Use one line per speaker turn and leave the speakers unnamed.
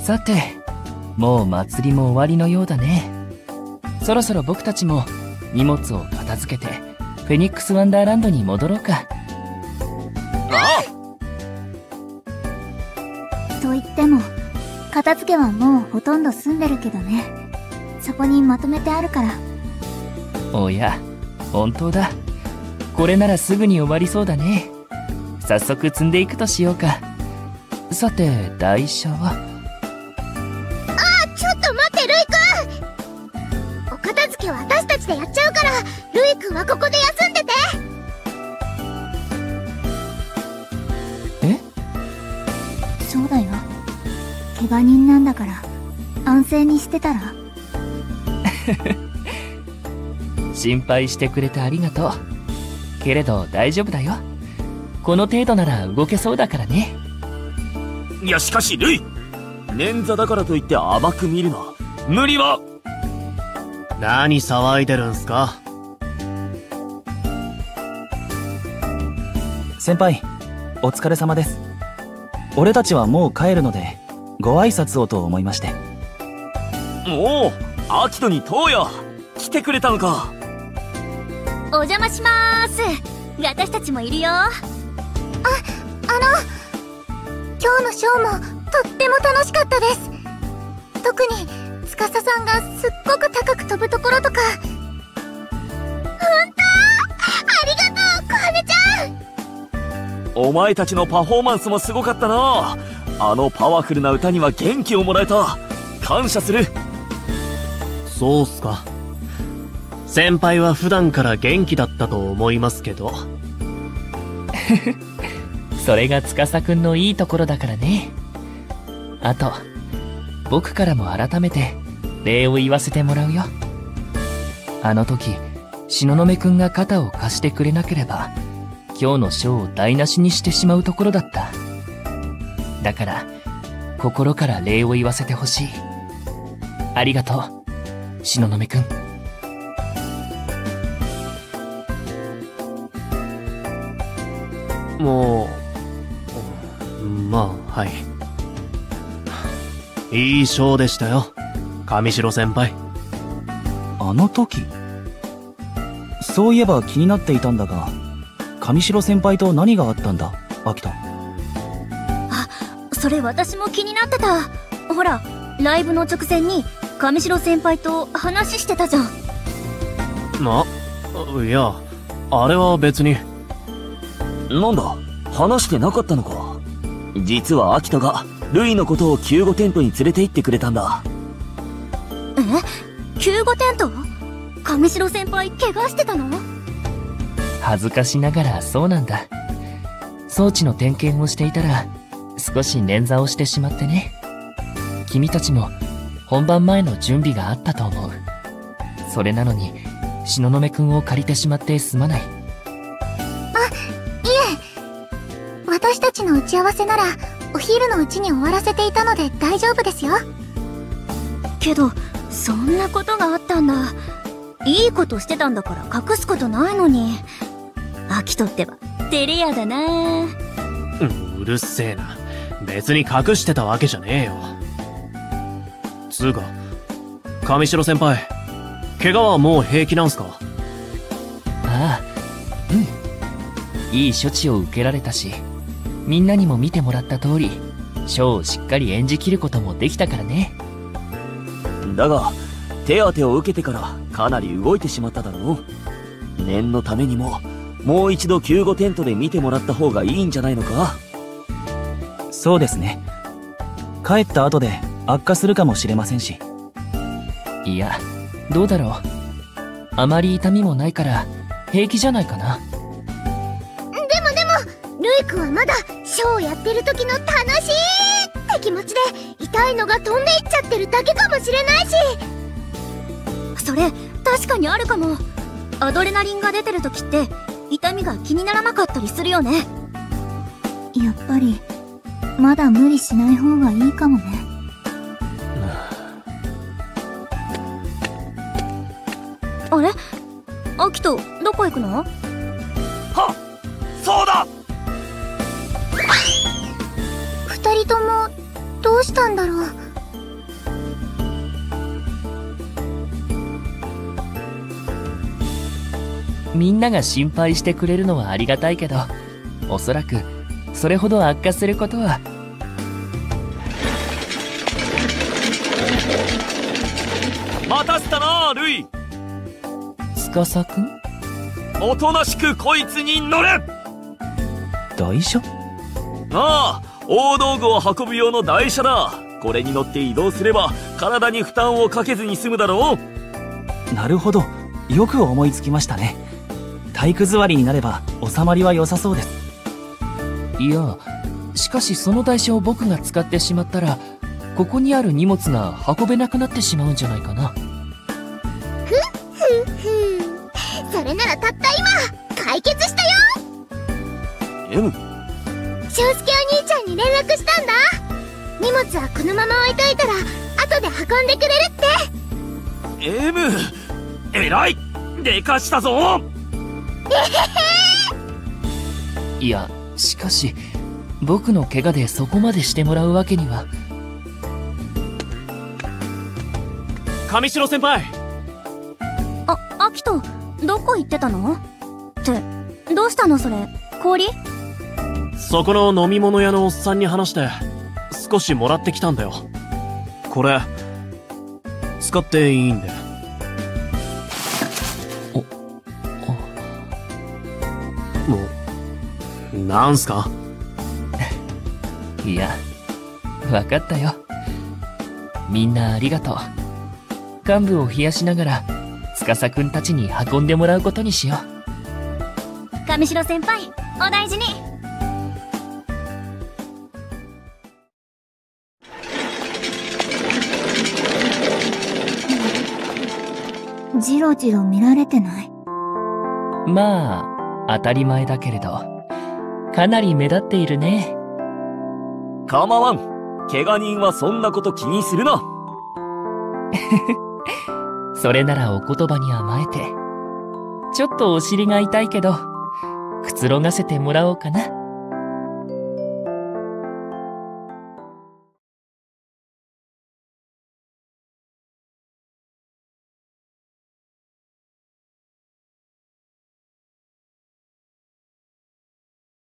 さて、もう祭りも終わりのようだね。そろそろ僕たちも荷物を片付けてフェニックスワンダーランドに戻ろうか。
あ
あ。と言っても片付けはもうほとんど済んでるけどね。そこにまとめてあるから。
おや、本当だ。これならすぐに終わりそうだね。早速積んでいくとしようか。さて、台車は？
ちょっと待って、ルイくん。お片付けは私たちでやっちゃうから、ルイくんはここで休んでて。
え？
そうだよ。怪我人なんだから安静にしてたら。
心配してくれてありがとう。けれど大丈夫だよ。この程度なら動けそうだからね。
いや、しかしルイ、捻挫だからといって甘く見るな。無理は。
何騒いでるんすか？
先輩、お疲れ様です。俺たちはもう帰るのでご挨拶をと思いまして。
おお、アキトにトウヤ来てくれたのか。
お邪魔しまーす。私たちもいるよ。今日のショーもとっても楽しかったです。特に司さんがすっごく高く飛ぶところとか。ほんとありがとう、小羽ちゃん。
お前たちのパフォーマンスもすごかったな。あのパワフルな歌には元気をもらえた。感謝する。
そうっすか。先輩は普段から元気だったと思いますけど。
それが司くんのいいところだからね。あと、僕からも改めて礼を言わせてもらうよ。あの時、東雲くんが肩を貸してくれなければ、今日のショーを台無しにしてしまうところだった。だから、心から礼を言わせてほしい。ありがとう、東雲くん。
もう、まあ、はい。いいショーでしたよ、上白先輩。
あの時？そういえば気になっていたんだが、上白先輩と何があったんだ、秋田。
あ、それ私も気になってた。ほら、ライブの直前に上白先輩と話してたじゃん。
いや、あれは別に。
なんだ、話してなかったのか。実は秋田がルイのことを救護テントに連れて行ってくれたんだ。
え？救護テント？上白先輩怪我してたの？
恥ずかしながらそうなんだ。装置の点検をしていたら少し捻挫をしてしまってね。君たちも本番前の準備があったと思う。それなのに東雲くんを借りてしまってすまない。
私たちの打ち合わせならお昼のうちに終わらせていたので大丈夫ですよ。けどそんなことがあったんだ。いいことしてたんだから隠すことないのに。アキトってば照れ屋だな。
うるせえな。別に隠してたわけじゃねえよ。つうか、上白先輩、怪我はもう平気なんすか？
ああ、うん。いい処置を受けられたし、みんなにも見てもらった通り、ショーをしっかり演じきることもできたからね。
だが、手当てを受けてからかなり動いてしまっただろう。念のためにも、もう一度救護テントで見てもらった方がいいんじゃないのか？
そうですね。帰った後で悪化するかもしれませんし。
いや、どうだろう。あまり痛みもないから平気じゃないかな。
ルイ君はまだショーをやってる時の楽しいって気持ちで痛いのが飛んでいっちゃってるだけかもしれないし。それ確かにあるかも。アドレナリンが出てる時って痛みが気にならなかったりするよね。
やっぱりまだ無理しない方がいいかもね。
あれ？アキトどこ行くの？
はっ、そうだ。
二人ともどうしたんだろう。
みんなが心配してくれるのはありがたいけど、おそらくそれほど悪化することは。
待たせたな、ルイ。
司くん？
おとなしくこいつに乗れ。
台車？
ああ、大道具を運ぶ用の台車だ。これに乗って移動すれば体に負担をかけずに済むだろう。
なるほど。よく思いつきましたね。体育座りになれば収まりは良さそうです。
いや、しかしその台車を僕が使ってしまったら、ここにある荷物が運べなくなってしまうんじゃないかな。
それならたった今解決したよ。
M？
翔介お兄ちゃんに連絡したんだ。荷物はこのまま置いといたら後で運んでくれるって。
M？ 偉い。でかしたぞ。
いや、しかし僕の怪我でそこまでしてもらうわけには。
上白先輩。
アキト、どこ行ってたの？ってどうしたのそれ？氷？
そこの飲み物屋のおっさんに話して少しもらってきたんだよ。これ使っていいんで。なんすか？
いや、わかったよ。みんなありがとう。幹部を冷やしながら司くんたちに運んでもらうことにしよう。
上白先輩、お大事に。
じろじろ見られてない？
まあ当たり前だけれど、かなり目立っているね。
構わん。怪我人はそんなこと気にするな。
それならお言葉に甘えて、ちょっとお尻が痛いけどくつろがせてもらおうかな。